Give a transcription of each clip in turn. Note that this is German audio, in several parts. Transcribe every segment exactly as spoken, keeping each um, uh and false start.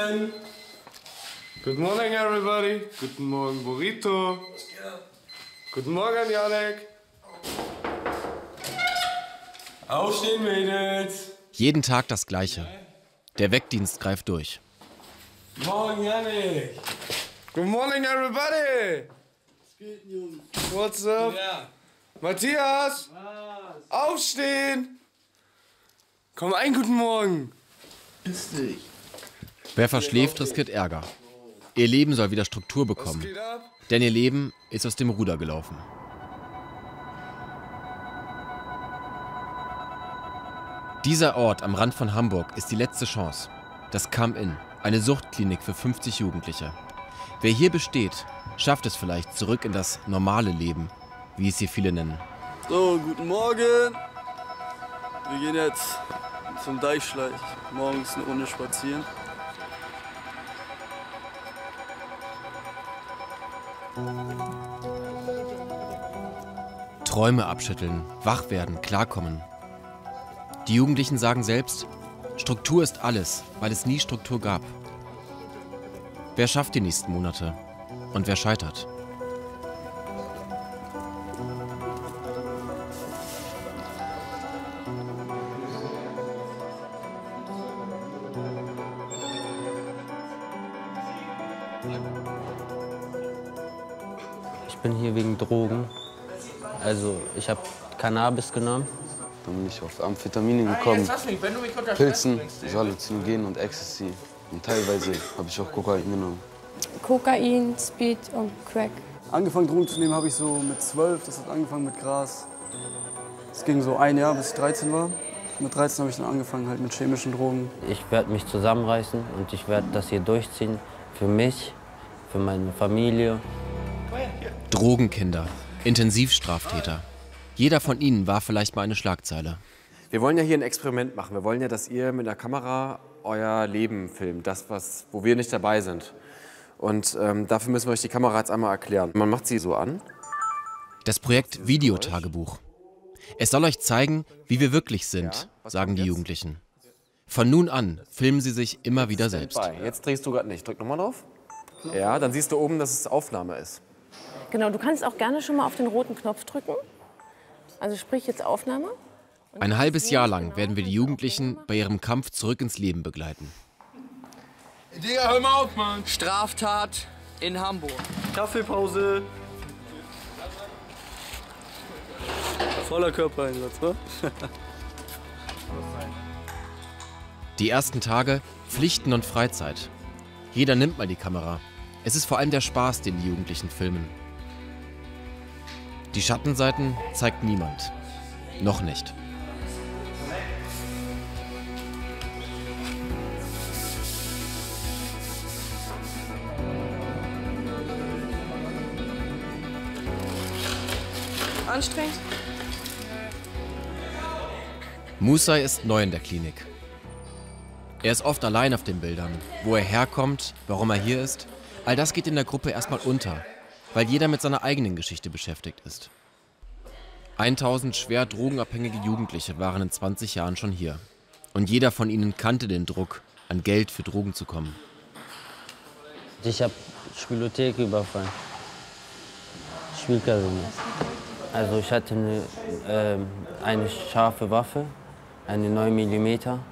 Morgen. Good morning, everybody. Guten Morgen, Burrito. Guten Morgen, Janek. Aufstehen, Mädels. Jeden Tag das Gleiche. Der Weckdienst greift durch. Morgen, Janek. Good morning, everybody. Was geht, Jungs? What's up? Ja. Matthias. Was? Aufstehen. Komm ein, guten Morgen. Ist dich. Wer verschläft, riskiert Ärger. Ihr Leben soll wieder Struktur bekommen. Denn ihr Leben ist aus dem Ruder gelaufen. Dieser Ort am Rand von Hamburg ist die letzte Chance. Das Come-In, eine Suchtklinik für fünfzig Jugendliche. Wer hier besteht, schafft es vielleicht zurück in das normale Leben, wie es hier viele nennen. So, guten Morgen. Wir gehen jetzt zum Deichschleich. Morgens eine Runde spazieren. Träume abschütteln, wach werden, klarkommen. Die Jugendlichen sagen selbst, Struktur ist alles, weil es nie Struktur gab. Wer schafft die nächsten Monate und wer scheitert? Ich bin hier wegen Drogen. Also ich habe Cannabis genommen. Dann bin ich auf Amphetamine gekommen, Pilzen, Halluzinogen und Ecstasy. Und teilweise habe ich auch Kokain genommen. Kokain, Speed und Crack. Angefangen Drogen zu nehmen habe ich so mit zwölf, das hat angefangen mit Gras. Es ging so ein Jahr, bis ich dreizehn war. Mit dreizehn habe ich dann angefangen halt mit chemischen Drogen. Ich werde mich zusammenreißen und ich werde das hier durchziehen. Für mich, für meine Familie. Drogenkinder, Intensivstraftäter. Jeder von ihnen war vielleicht mal eine Schlagzeile. Wir wollen ja hier ein Experiment machen. Wir wollen ja, dass ihr mit der Kamera euer Leben filmt, das, was, wo wir nicht dabei sind. Und ähm, dafür müssen wir euch die Kamera jetzt einmal erklären. Man macht sie so an. Das Projekt Videotagebuch. Es soll euch zeigen, wie wir wirklich sind, sagen die Jugendlichen. Von nun an filmen sie sich immer wieder selbst. Jetzt drehst du gerade nicht. Drück nochmal drauf. Ja, dann siehst du oben, dass es Aufnahme ist. Genau, du kannst auch gerne schon mal auf den roten Knopf drücken. Also sprich jetzt Aufnahme. Ein halbes Jahr lang werden wir die Jugendlichen bei ihrem Kampf zurück ins Leben begleiten. Digga, hör mal auf, Mann. Straftat in Hamburg. Kaffeepause. Voller Körpereinsatz, ne? Die ersten Tage, Pflichten und Freizeit. Jeder nimmt mal die Kamera. Es ist vor allem der Spaß, den die Jugendlichen filmen. Die Schattenseiten zeigt niemand. Noch nicht. Anstrengend. Musai ist neu in der Klinik. Er ist oft allein auf den Bildern. Wo er herkommt, warum er hier ist, all das geht in der Gruppe erstmal unter, weil jeder mit seiner eigenen Geschichte beschäftigt ist. tausend schwer drogenabhängige Jugendliche waren in zwanzig Jahren schon hier. Und jeder von ihnen kannte den Druck, an Geld für Drogen zu kommen. Ich habe Spielothek überfallen. Spielcasino. Also ich hatte eine, äh, eine scharfe Waffe, eine neun Millimeter.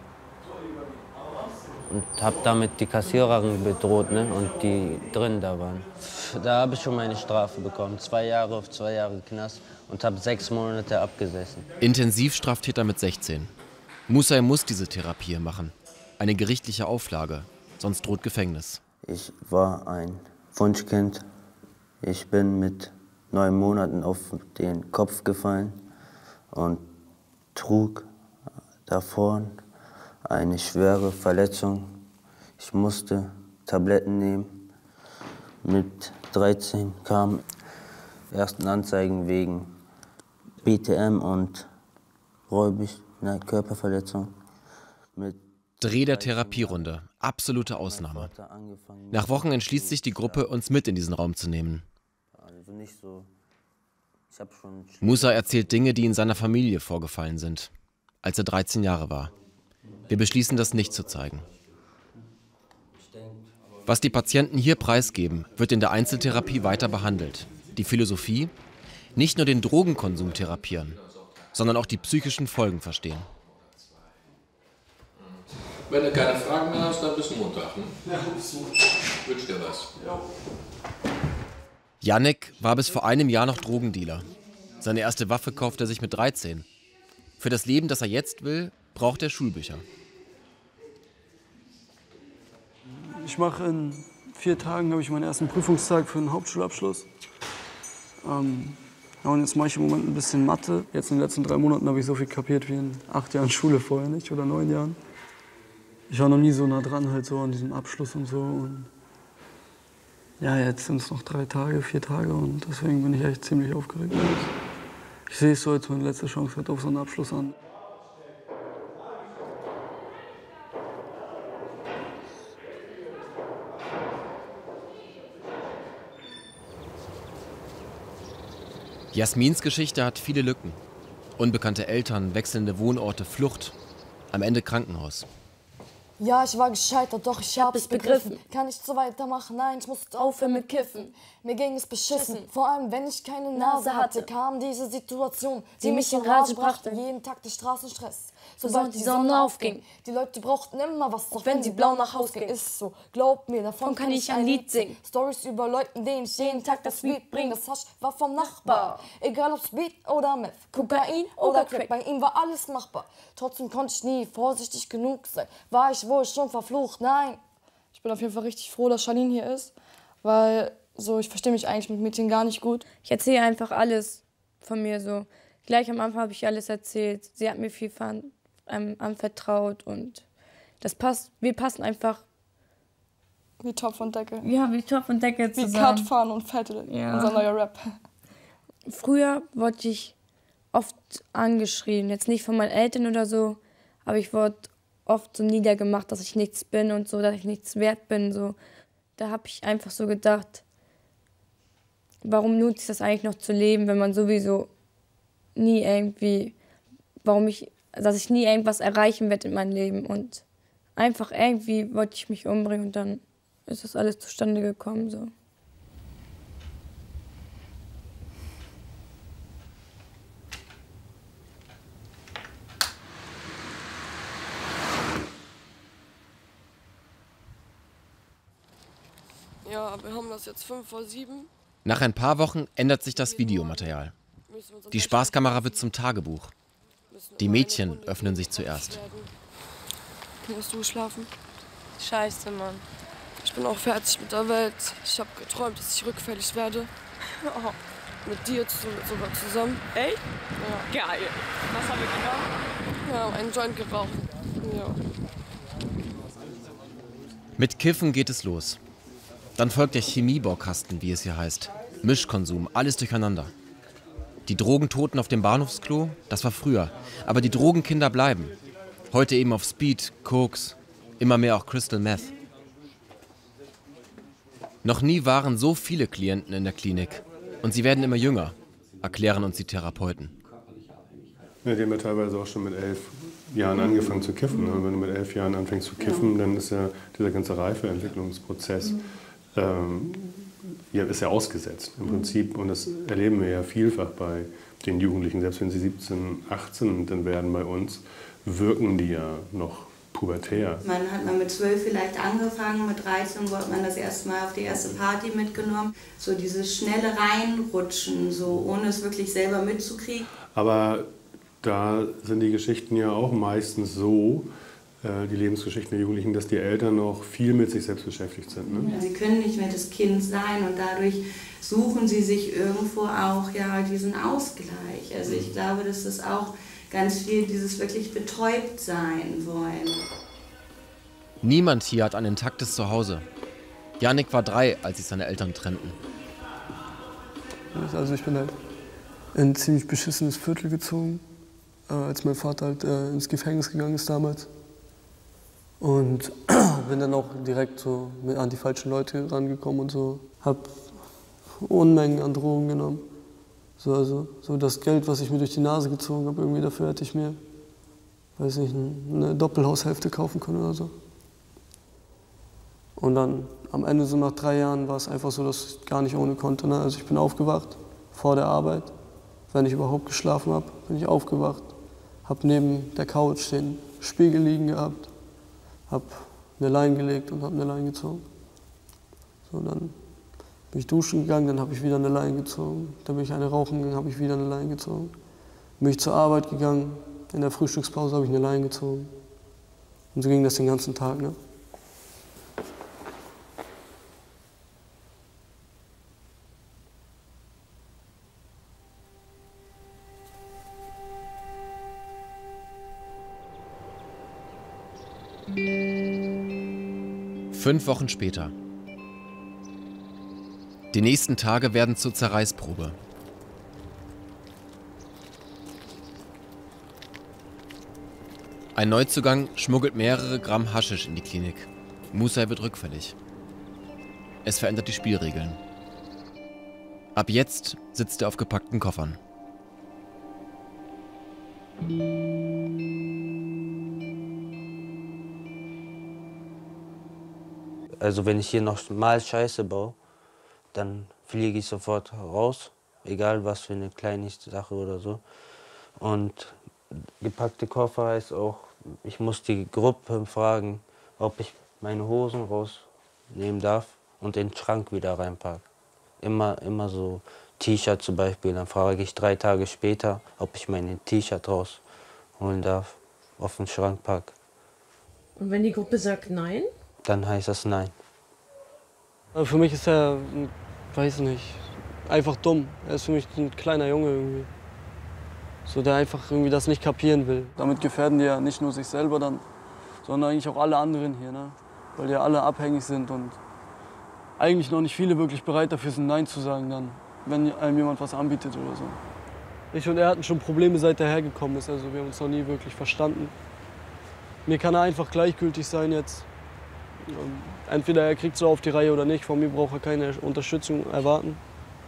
Und habe damit die Kassiererin bedroht, ne? Und die drin da waren. Da habe ich schon meine Strafe bekommen. Zwei Jahre auf zwei Jahre Knast und habe sechs Monate abgesessen. Intensivstraftäter mit sechzehn. Musai muss diese Therapie machen. Eine gerichtliche Auflage, sonst droht Gefängnis. Ich war ein Wunschkind. Ich bin mit neun Monaten auf den Kopf gefallen und trug davor eine schwere Verletzung. Ich musste Tabletten nehmen. Mit dreizehn kamen ersten Anzeigen wegen B T M und räubig, ne, Körperverletzung. Mit Dreh der Therapierunde. Absolute Ausnahme. Nach Wochen entschließt sich die Gruppe, uns mit in diesen Raum zu nehmen. Musa erzählt Dinge, die in seiner Familie vorgefallen sind, als er dreizehn Jahre war. Wir beschließen, das nicht zu zeigen. Ich denke, Was die Patienten hier preisgeben, wird in der Einzeltherapie weiter behandelt. Die Philosophie: nicht nur den Drogenkonsum therapieren, sondern auch die psychischen Folgen verstehen. Wenn du keine Fragen mehr hast, dann bist du Montag. Ne? Ja, wünsch dir was. Ja. Jannik war bis vor einem Jahr noch Drogendealer. Seine erste Waffe kaufte er sich mit dreizehn. Für das Leben, das er jetzt will, braucht er Schulbücher. Ich mache in vier Tagen habe ich meinen ersten Prüfungstag für den Hauptschulabschluss. Ähm, ja, und jetzt mache ich im Moment ein bisschen Mathe. Jetzt in den letzten drei Monaten habe ich so viel kapiert wie in acht Jahren Schule vorher nicht oder neun Jahren. Ich war noch nie so nah dran halt so an diesem Abschluss und so. Und ja, jetzt sind es noch drei Tage, vier Tage und deswegen bin ich echt ziemlich aufgeregt. Ich sehe es so als meine letzte Chance halt auf so einen Abschluss an. Jasmins Geschichte hat viele Lücken. Unbekannte Eltern, wechselnde Wohnorte, Flucht, am Ende Krankenhaus. Ja, ich war gescheitert, doch ich hab es begriffen. Kann nicht so weitermachen, nein, ich musste aufhören mit Kiffen. Mir ging es beschissen, vor allem wenn ich keine Nase hatte, kam diese Situation, die mich in Rage brachte. Jeden Tag der Straßenstress, sobald die Sonne aufging. Die Leute brauchten immer was, doch wenn sie blau nach Haus gingen. Ist so, glaub mir, davon kann ich ein Lied singen. Stories über Leuten, denen ich jeden Tag das Weed bringe. Das Hasch war vom Nachbar, egal ob Speed oder Meth, Kokain oder Crack, bei ihm war alles machbar. Trotzdem konnte ich nie vorsichtig genug sein. War ich wohl schon verflucht? Nein. Ich bin auf jeden Fall richtig froh, dass Janine hier ist, weil so, ich verstehe mich eigentlich mit Mädchen gar nicht gut. Ich erzähle einfach alles von mir so. Gleich am Anfang habe ich alles erzählt. Sie hat mir viel an, ähm, anvertraut und das passt. Wir passen einfach wie Topf und Deckel. Ja, wie Topf und Deckel zusammen. Wie Kartfahren und Vettel, ja. Unser neuer Rap. Früher wurde ich oft angeschrien, jetzt nicht von meinen Eltern oder so, aber ich wurde oft so niedergemacht, dass ich nichts bin und so, dass ich nichts wert bin. So. Da habe ich einfach so gedacht, warum lohnt sich das eigentlich noch zu leben, wenn man sowieso nie irgendwie, warum ich, dass ich nie irgendwas erreichen werde in meinem Leben. Und einfach irgendwie wollte ich mich umbringen und dann ist das alles zustande gekommen. So. Ja, wir haben das jetzt fünf vor sieben. Nach ein paar Wochen ändert sich das Videomaterial. Die Spaßkamera wird zum Tagebuch. Die Mädchen öffnen sich zuerst. Musst du schlafen? Scheiße, Mann. Ich bin auch fertig mit der Welt. Ich habe geträumt, dass ich rückfällig werde. Oh. Mit dir sogar zusammen. Ey? Ja. Geil. Was haben wir gemacht? Ja, einen Joint geraucht. Ja. Mit Kiffen geht es los. Dann folgt der Chemiebaukasten, wie es hier heißt. Mischkonsum, alles durcheinander. Die Drogentoten auf dem Bahnhofsklo, das war früher. Aber die Drogenkinder bleiben. Heute eben auf Speed, Koks, immer mehr auch Crystal Meth. Noch nie waren so viele Klienten in der Klinik. Und sie werden immer jünger, erklären uns die Therapeuten. Ja, die haben ja teilweise auch schon mit elf Jahren angefangen zu kiffen. Und wenn du mit elf Jahren anfängst zu kiffen, dann ist ja dieser ganze Reifeentwicklungsprozess ähm, ja, ist ja ausgesetzt im Prinzip. Und das erleben wir ja vielfach bei den Jugendlichen. Selbst wenn sie siebzehn, achtzehn dann werden bei uns, wirken die ja noch pubertär. Man hat mal mit zwölf vielleicht angefangen, mit dreizehn wurde man das erste Mal auf die erste Party mitgenommen. So dieses schnelle Reinrutschen, so ohne es wirklich selber mitzukriegen. Aber da sind die Geschichten ja auch meistens so, äh, die Lebensgeschichten der Jugendlichen, dass die Eltern noch viel mit sich selbst beschäftigt sind. Ne? Sie können nicht mehr das Kind sein und dadurch suchen sie sich irgendwo auch ja, diesen Ausgleich. Also ich glaube, dass das auch ganz viel dieses wirklich betäubt sein wollen. Niemand hier hat ein intaktes Zuhause. Jannik war drei, als sich seine Eltern trennten. Also ich bin halt in ein ziemlich beschissenes Viertel gezogen, äh, als mein Vater halt äh, ins Gefängnis gegangen ist damals. Und bin dann auch direkt so an die falschen Leute rangekommen und so. Hab Unmengen an Drogen genommen. So, also, so das Geld, was ich mir durch die Nase gezogen habe, irgendwie dafür hätte ich mir, weiß nicht, eine Doppelhaushälfte kaufen können oder so. Und dann am Ende, so nach drei Jahren, war es einfach so, dass ich gar nicht ohne konnte. Ne? Also ich bin aufgewacht vor der Arbeit. Wenn ich überhaupt geschlafen habe, bin ich aufgewacht. Habe neben der Couch den Spiegel liegen gehabt. Habe eine Leine gelegt und habe eine Leine gezogen. So, dann bin ich duschen gegangen, dann habe ich wieder eine Leine gezogen. Dann bin ich eine rauchen gegangen, habe ich wieder eine Leine gezogen. Dann bin ich zur Arbeit gegangen, in der Frühstückspause habe ich eine Leine gezogen. Und so ging das den ganzen Tag. Ne? Fünf Wochen später. Die nächsten Tage werden zur Zerreißprobe. Ein Neuzugang schmuggelt mehrere Gramm Haschisch in die Klinik. Musai wird rückfällig. Es verändert die Spielregeln. Ab jetzt sitzt er auf gepackten Koffern. Also wenn ich hier noch mal Scheiße baue, dann fliege ich sofort raus, egal was für eine kleine Sache oder so. Und gepackte Koffer heißt auch, ich muss die Gruppe fragen, ob ich meine Hosen rausnehmen darf und den Schrank wieder reinpacken. Immer, immer so T-Shirt zum Beispiel, dann frage ich drei Tage später, ob ich mein T-Shirt rausholen darf, auf den Schrank pack. Und wenn die Gruppe sagt nein? Dann heißt das nein. Für mich ist er, weiß nicht, einfach dumm. Er ist für mich ein kleiner Junge irgendwie. So, der einfach irgendwie das nicht kapieren will. Damit gefährden die ja nicht nur sich selber dann, sondern eigentlich auch alle anderen hier, ne? Weil die ja alle abhängig sind und eigentlich noch nicht viele wirklich bereit dafür sind, Nein zu sagen dann, wenn einem jemand was anbietet oder so. Ich und er hatten schon Probleme, seit er hergekommen ist, also wir haben uns noch nie wirklich verstanden. Mir kann er einfach gleichgültig sein jetzt. Entweder er kriegt es so auf die Reihe oder nicht, von mir braucht er keine Unterstützung erwarten.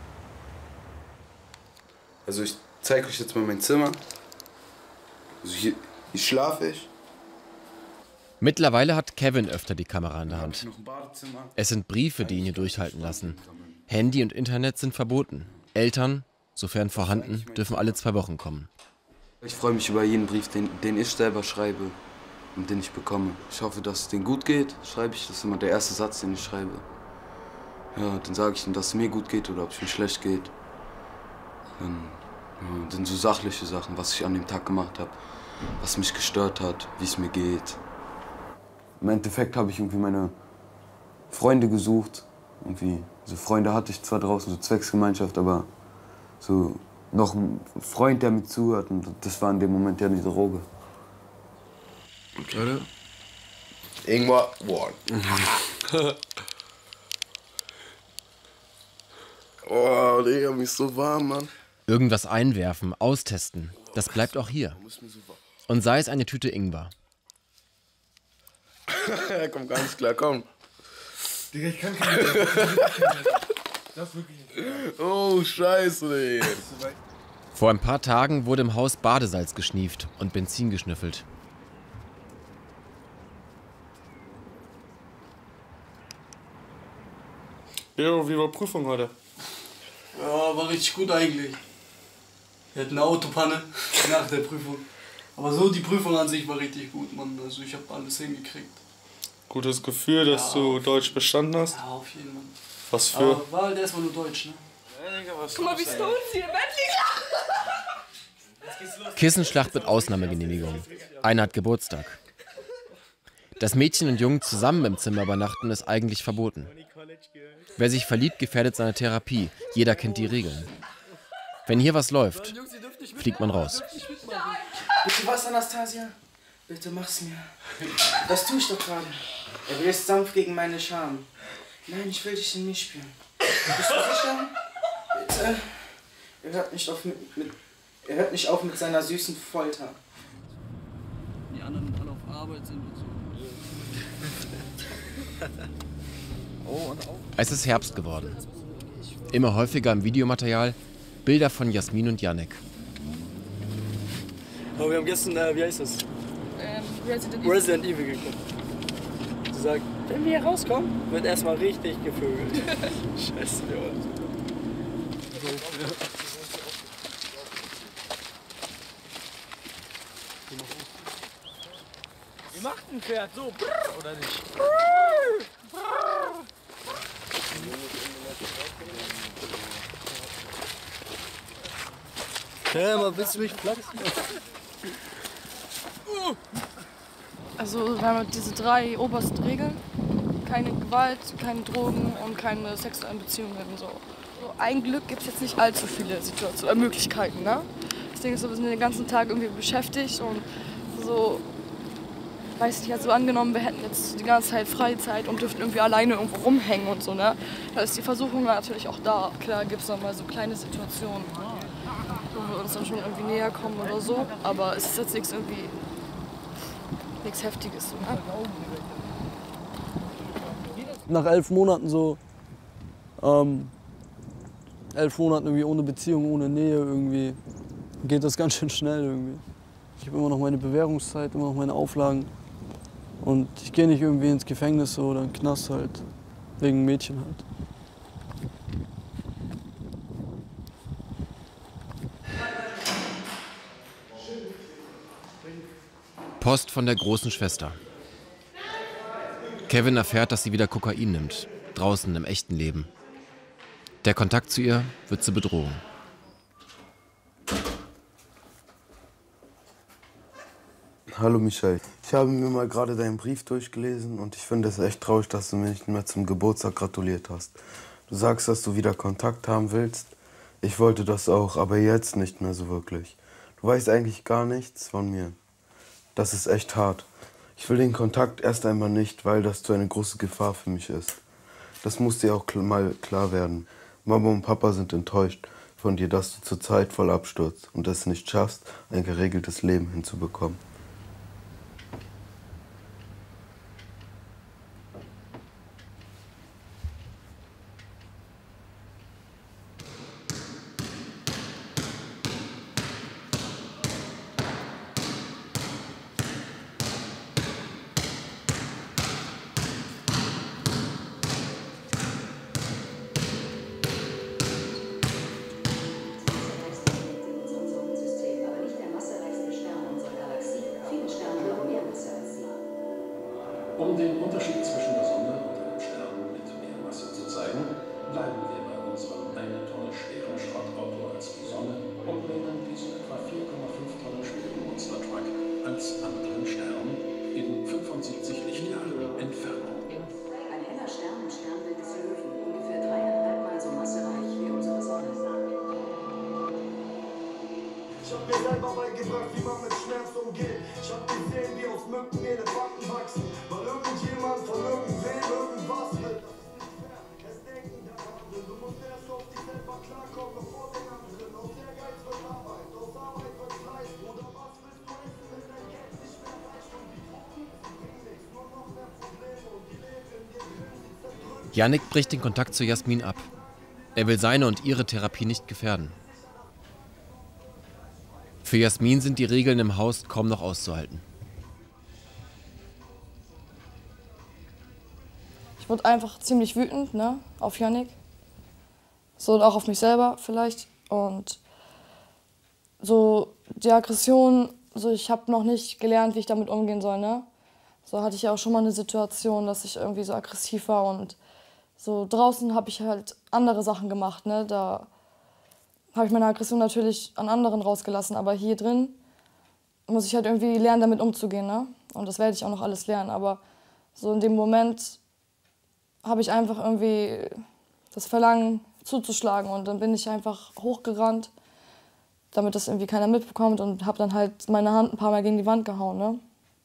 Also ich zeige euch jetzt mal mein Zimmer. Also hier, hier schlafe ich. Mittlerweile hat Kevin öfter die Kamera in der Hand. Es sind Briefe, die ihn hier durchhalten lassen. Handy und Internet sind verboten. Eltern, sofern vorhanden, dürfen alle zwei Wochen kommen. Ich freue mich über jeden Brief, den, den ich selber schreibe und den ich bekomme. Ich hoffe, dass es denen gut geht, schreibe ich. Das ist immer der erste Satz, den ich schreibe. Ja, dann sage ich ihnen, dass es mir gut geht oder ob es mir schlecht geht. Dann ja, sind so sachliche Sachen, was ich an dem Tag gemacht habe, was mich gestört hat, wie es mir geht. Im Endeffekt habe ich irgendwie meine Freunde gesucht. Irgendwie, so Freunde hatte ich zwar draußen, so Zwecksgemeinschaft, aber so noch ein Freund, der mir zuhört. Und das war in dem Moment ja die Droge. Warte. Ingwer One. Oh, Digga, mir ist so warm, Mann. Irgendwas einwerfen, austesten, das bleibt auch hier. Und sei es eine Tüte Ingwer. Komm gar nicht klar, komm. Digga, ich kann keine. Das ist wirklich nicht. Oh, scheiße, Digga. Vor ein paar Tagen wurde im Haus Badesalz geschnieft und Benzin geschnüffelt. Ja, wie war Prüfung heute? Ja, war richtig gut eigentlich. Wir hatten eine Autopanne nach der Prüfung. Aber so die Prüfung an sich war richtig gut, Mann. Also ich habe alles hingekriegt. Gutes Gefühl, dass ja, du Deutsch bestanden hast? Ja, auf jeden Fall. Was für? Aber war halt erstmal nur Deutsch, ne? Guck mal, wie Stones hier im Bett liegen. Kissenschlacht mit Ausnahmegenehmigung. Einer hat Geburtstag. Dass Mädchen und Jungen zusammen im Zimmer übernachten, ist eigentlich verboten. Wer sich verliebt, gefährdet seine Therapie. Jeder kennt die Regeln. Wenn hier was läuft, fliegt man raus. Bitte was, Anastasia? Bitte mach's mir. Das tue ich doch gerade. Er bläst sanft gegen meine Scham. Nein, ich will dich in mir spüren. Bist du sicher? Bitte. Er hört nicht auf mit, mit, er hört nicht auf mit seiner süßen Folter. Die anderen alle auf Arbeit sind und so. Es ist Herbst geworden. Immer häufiger im Videomaterial Bilder von Jasmin und Yannick. Oh, wir haben gestern, äh, wie heißt das? Ähm, Resident, Resident Evil geguckt. Sie sagt, Wenn wir hier rauskommen, wird erstmal richtig gevögelt. Scheiße, Junge. Wie macht ein Pferd so? Oder nicht? Ja, mal willst du mich platzen? Also wir haben diese drei obersten Regeln. Keine Gewalt, keine Drogen und keine sexuellen Beziehungen. So. So, ein Glück gibt es jetzt nicht allzu viele Situationen, äh, Möglichkeiten. Ne? Das Ding ist so, wir sind den ganzen Tag irgendwie beschäftigt und so, weiß nicht, also angenommen, wir hätten jetzt die ganze Zeit Freizeit und dürften irgendwie alleine irgendwo rumhängen und so. Ne? Da ist die Versuchung natürlich auch da. Klar gibt es noch mal so kleine Situationen, wo wir uns dann schon irgendwie näher kommen oder so, aber es ist jetzt nichts irgendwie, nichts Heftiges. So, ne? Nach elf Monaten so, ähm, elf Monaten irgendwie ohne Beziehung, ohne Nähe irgendwie, geht das ganz schön schnell irgendwie. Ich habe immer noch meine Bewährungszeit, immer noch meine Auflagen und ich gehe nicht irgendwie ins Gefängnis so, oder in den Knast halt, wegen Mädchen halt. Post von der großen Schwester. Kevin erfährt, dass sie wieder Kokain nimmt, draußen im echten Leben. Der Kontakt zu ihr wird zur Bedrohung. Hallo Michael, ich habe mir mal gerade deinen Brief durchgelesen und ich finde es echt traurig, dass du mir nicht mehr zum Geburtstag gratuliert hast. Du sagst, dass du wieder Kontakt haben willst. Ich wollte das auch, aber jetzt nicht mehr so wirklich. Du weißt eigentlich gar nichts von mir. Das ist echt hart. Ich will den Kontakt erst einmal nicht, weil das zu eine große Gefahr für mich ist. Das muss dir auch mal klar werden. Mama und Papa sind enttäuscht von dir, dass du zurzeit voll abstürzt und es nicht schaffst, ein geregeltes Leben hinzubekommen. Um den Unterschied zwischen der Sonne und einem Stern mit mehr Masse zu zeigen, bleiben wir bei unserem eine Tonne schweren Schrottauto als die Sonne und nehmen diesen etwa vier Komma fünf Tonnen schweren Monstertruck als anderen Stern in fünfundsiebzig Lichtjahren Entfernung. Ein heller Stern im Sternbild des Löwen, ungefähr dreieinhalb Mal so massereich wie unsere Sonne. Ich hab mir selber beigebracht, wie man mit Schmerz umgeht. Ich hab gesehen, wie aus Mücken Elefanten wachsen. Weil irgendjemand von irgendwem irgendwas will. Das ist nicht fair. Es denken der anderen. Du musst erst auf dich selber klarkommen, bevor den anderen. Aus der Geiz wird Arbeit, aus Arbeit wird Fleiß. Oder was willst du essen, wenn dein Geld nicht mehr reicht? Und die Drogen bringen nichts, nur noch mehr Probleme. Und die leben in dir drin, sie zerdrücken. Yannick bricht den Kontakt zu Jasmin ab. Er will seine und ihre Therapie nicht gefährden. Für Jasmin sind die Regeln im Haus kaum noch auszuhalten. Ich wurde einfach ziemlich wütend, ne, auf Yannick. So und auch auf mich selber vielleicht. Und so die Aggression, so ich habe noch nicht gelernt, wie ich damit umgehen soll, ne. So hatte ich ja auch schon mal eine Situation, dass ich irgendwie so aggressiv war und so draußen habe ich halt andere Sachen gemacht, ne. Da habe ich meine Aggression natürlich an anderen rausgelassen, aber hier drin muss ich halt irgendwie lernen, damit umzugehen, ne? Und das werde ich auch noch alles lernen, aber so in dem Moment habe ich einfach irgendwie das Verlangen zuzuschlagen und dann bin ich einfach hochgerannt, damit das irgendwie keiner mitbekommt und habe dann halt meine Hand ein paar Mal gegen die Wand gehauen, ne?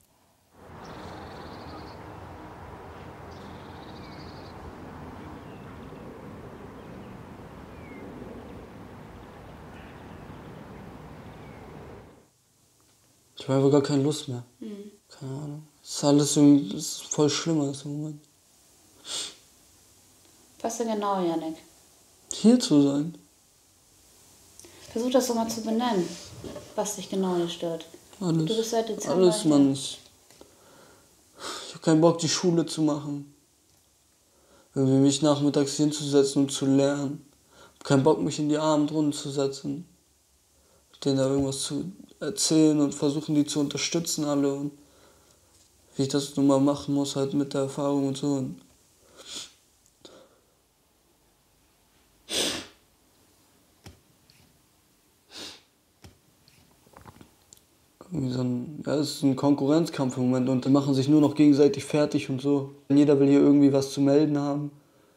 Ich habe einfach gar keine Lust mehr. Mhm. Keine Ahnung. Es ist alles irgendwie, das ist voll schlimm alles im Moment. Was denn genau, Yannick? Hier zu sein. Versuch das doch mal zu benennen, was dich genau hier stört. Alles. Du bist seit Dezember Alles, hier. Mann. Ich, ich habe keinen Bock, die Schule zu machen. irgendwie mich nachmittags hinzusetzen und zu lernen. Ich hab keinen Bock, mich in die Abendrunden zu setzen, denen da irgendwas zu erzählen und versuchen, die zu unterstützen alle. Und wie ich das nun mal machen muss, halt mit der Erfahrung und so. Und irgendwie so ein, ja, es ist ein Konkurrenzkampf im Moment und die machen sich nur noch gegenseitig fertig und so. Jeder will hier irgendwie was zu melden haben.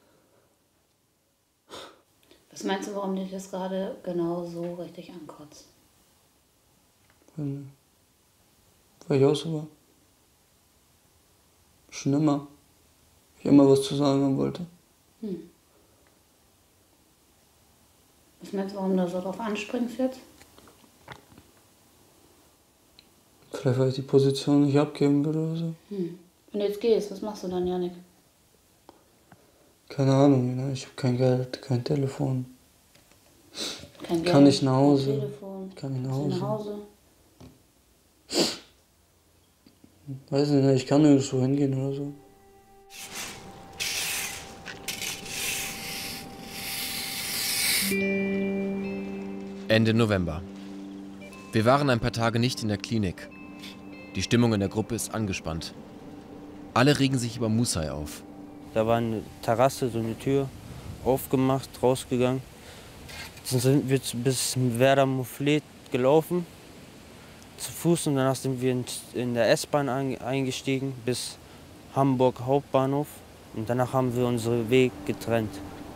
Was meinst du, warum dich das gerade genau so richtig ankotzt? Weil, weil ich auch so war. Schon immer. Ich immer was zu sagen haben wollte. Hm. Was meinst du, warum du so drauf anspringst jetzt? Vielleicht, weil ich die Position nicht abgeben würde oder so. Hm. Wenn du jetzt gehst, was machst du dann, Janik? Keine Ahnung, ne? Ich habe kein Geld, kein Telefon. Kein Geld, kann nicht nach Hause. kein Telefon. Kann ich nach Kannst Hause. du nach Hause? Weiß nicht, ne? Ich kann nirgendwo hingehen oder so. Ende November. Wir waren ein paar Tage nicht in der Klinik. Die Stimmung in der Gruppe ist angespannt. Alle regen sich über Musai auf. Da war eine Terrasse, so eine Tür, aufgemacht, rausgegangen. Dann sind wir bis Werder Mouflet gelaufen, zu Fuß, und danach sind wir in der S-Bahn eingestiegen bis Hamburg Hauptbahnhof. Und danach haben wir unsere Wege getrennt.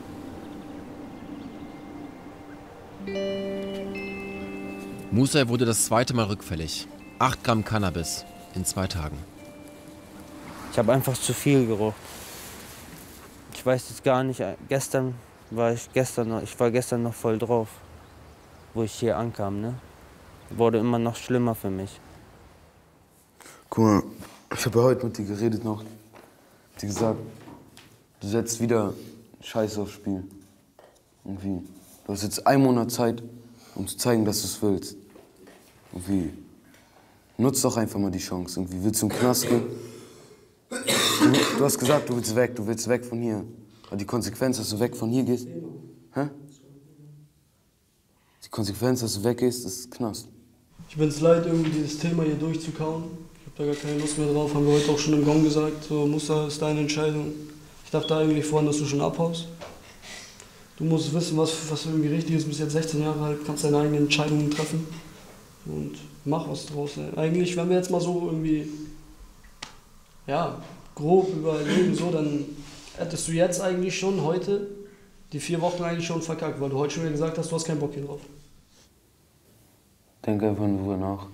Musai wurde das zweite Mal rückfällig. Acht Gramm Cannabis in zwei Tagen. Ich habe einfach zu viel geraucht. Ich weiß jetzt gar nicht, gestern war ich gestern noch, ich war gestern noch voll drauf, wo ich hier ankam, ne? Wurde immer noch schlimmer für mich. Guck mal, ich habe ja heute mit dir geredet noch. Die gesagt, du setzt wieder Scheiße aufs Spiel. Irgendwie. Du hast jetzt einen Monat Zeit, um zu zeigen, dass du es willst. Irgendwie. Nutz doch einfach mal die Chance. Irgendwie willst du im Knast gehen? Du, du hast gesagt, du willst weg, du willst weg von hier. Aber die Konsequenz, dass du weg von hier gehst, hä? Die Konsequenz, dass du weggehst, ist Knast. Ich bin's leid, irgendwie dieses Thema hier durchzukauen. Ich hab da gar keine Lust mehr drauf, haben wir heute auch schon im Gong gesagt. So, Musa, ist deine Entscheidung. Ich dachte eigentlich vorhin, dass du schon abhaust. Du musst wissen, was, was irgendwie richtig ist. Du bist jetzt sechzehn Jahre alt, kannst deine eigenen Entscheidungen treffen. Und mach was draus. Ey. Eigentlich, wenn wir jetzt mal so irgendwie, ja, grob überlegen, so, dann hättest du jetzt eigentlich schon heute die vier Wochen eigentlich schon verkackt, weil du heute schon wieder gesagt hast, du hast keinen Bock hier drauf. Denk einfach nur drüber nach.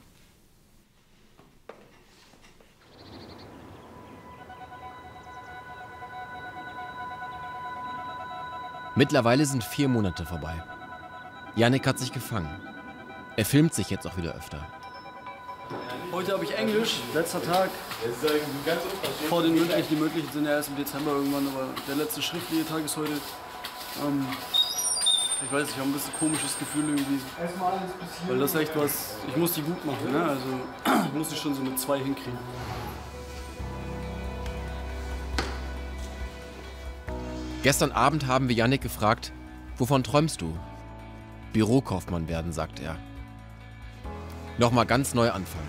Mittlerweile sind vier Monate vorbei. Janik hat sich gefangen. Er filmt sich jetzt auch wieder öfter. Heute habe ich Englisch, letzter Tag. Vor den mündlichen, die mündlichen sind ja erst im Dezember irgendwann, aber der letzte schriftliche Tag ist heute. Ähm, ich weiß, ich habe ein bisschen komisches Gefühl irgendwie. Weil das ist echt was, ich muss die gut machen, ne? Also ich muss die schon so mit zwei hinkriegen. Gestern Abend haben wir Janik gefragt, wovon träumst du? Bürokaufmann werden, sagt er. Nochmal ganz neu anfangen.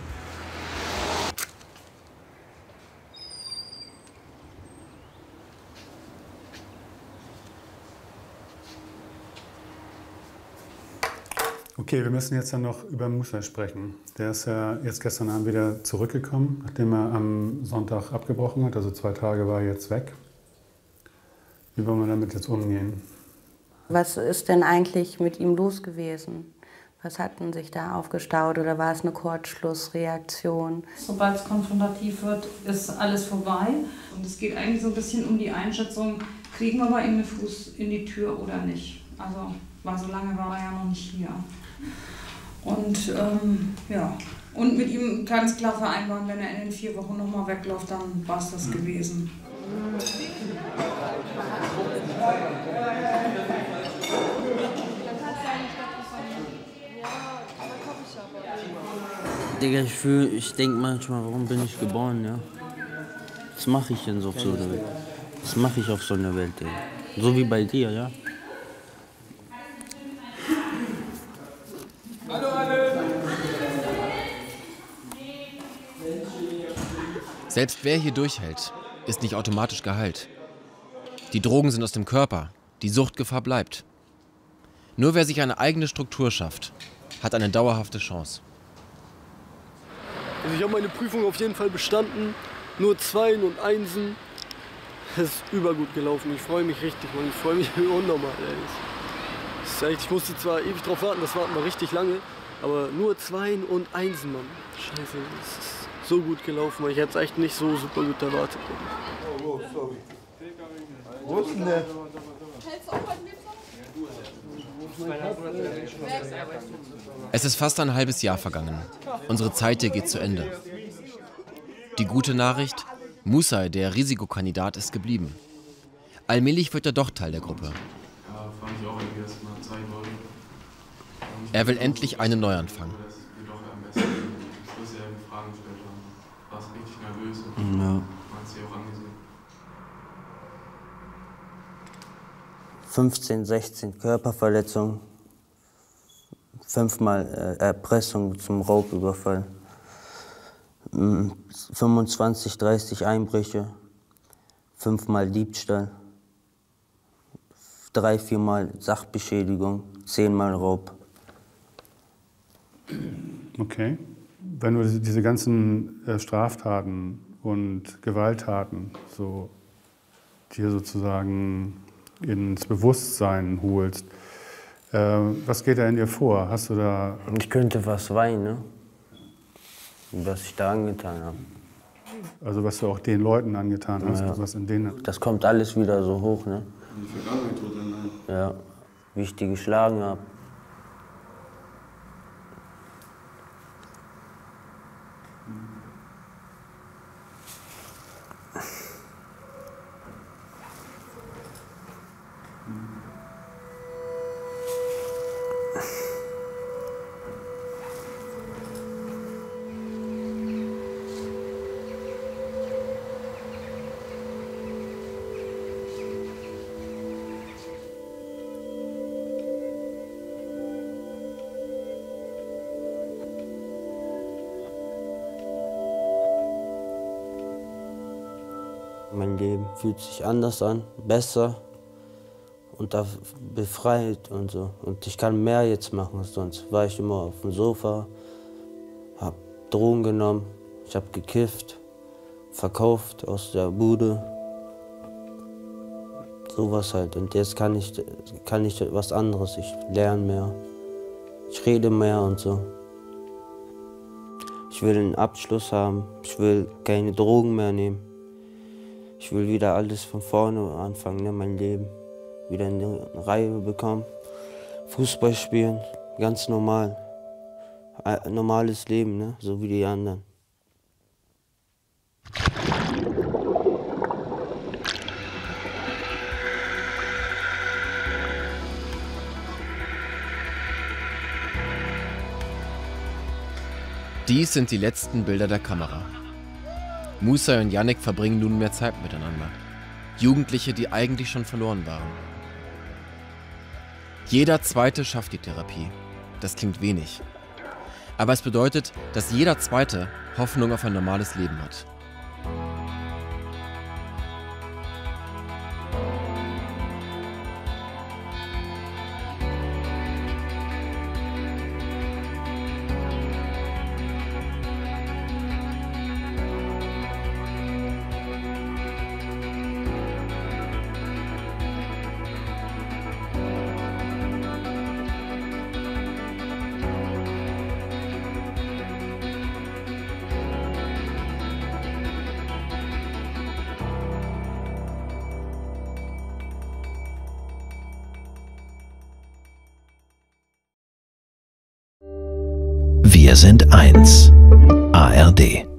Okay, wir müssen jetzt dann noch über Musai sprechen. Der ist ja jetzt gestern Abend wieder zurückgekommen, nachdem er am Sonntag abgebrochen hat. Also zwei Tage war er jetzt weg. Wie wollen wir damit jetzt umgehen? Was ist denn eigentlich mit ihm los gewesen? Was hat denn sich da aufgestaut oder war es eine Kurzschlussreaktion? Sobald es konfrontativ wird, ist alles vorbei. Und es geht eigentlich so ein bisschen um die Einschätzung, kriegen wir bei ihm einen Fuß in die Tür oder nicht. Also, weil so lange war er ja noch nicht hier. Und ähm, ja, und mit ihm ganz klar vereinbaren, wenn er in den vier Wochen nochmal wegläuft, dann war es das gewesen. Digga, ich fühl, ich denke manchmal, warum bin ich geboren, ja? Was mache ich denn so auf so der Welt? Was mache ich auf so einer Welt, ey? So wie bei dir, ja? Hallo alle! Selbst wer hier durchhält, ist nicht automatisch geheilt. Die Drogen sind aus dem Körper, die Suchtgefahr bleibt. Nur wer sich eine eigene Struktur schafft, hat eine dauerhafte Chance. Also ich habe meine Prüfung auf jeden Fall bestanden. Nur Zweien und Einsen. Es ist übergut gelaufen. Ich freue mich richtig, Mann. Ich freue mich unnormal, ey. Das ist echt, ich musste zwar ewig drauf warten, das warten wir richtig lange, aber nur Zweien und Einsen, Mann. Scheiße, das ist so gut gelaufen, Mann. Ich hätte es echt nicht so super gut erwartet. Oh, oh, sorry. Wo ist denn der? Es ist fast ein halbes Jahr vergangen. Unsere Zeit hier geht zu Ende. Die gute Nachricht: Musai, der Risikokandidat, ist geblieben. Allmählich wird er doch Teil der Gruppe. Er will endlich einen Neuanfang. Ja. fünfzehn, sechzehn Körperverletzungen, fünfmal äh, Erpressung zum Raubüberfall, fünfundzwanzig, dreißig Einbrüche, fünfmal Diebstahl, drei, viermal Sachbeschädigung, zehnmal Raub. Okay. Wenn du diese ganzen äh, Straftaten und Gewalttaten so dir sozusagen ins Bewusstsein holst, äh, was geht da in dir vor? Hast du da... Ich könnte fast weinen, ne? Was ich da angetan habe. Also was du auch den Leuten angetan hast, Ja. was in denen... Das kommt alles wieder so hoch, ne? Die Vergangenheit oder nein? Ja, wie ich die geschlagen habe. Mein Leben fühlt sich anders an, besser und da befreit und so. Und ich kann mehr jetzt machen als sonst. War ich immer auf dem Sofa, hab Drogen genommen, ich hab gekifft, verkauft aus der Bude. Sowas halt. Und jetzt kann ich, kann ich was anderes. Ich lerne mehr, ich rede mehr und so. Ich will einen Abschluss haben, ich will keine Drogen mehr nehmen. Ich will wieder alles von vorne anfangen, ne, mein Leben. Wieder in eine Reihe bekommen. Fußball spielen, ganz normal. Ein normales Leben, ne, so wie die anderen. Dies sind die letzten Bilder der Kamera. Musai und Yannick verbringen nun mehr Zeit miteinander. Jugendliche, die eigentlich schon verloren waren. Jeder Zweite schafft die Therapie. Das klingt wenig. Aber es bedeutet, dass jeder Zweite Hoffnung auf ein normales Leben hat. Wir sind eins. A R D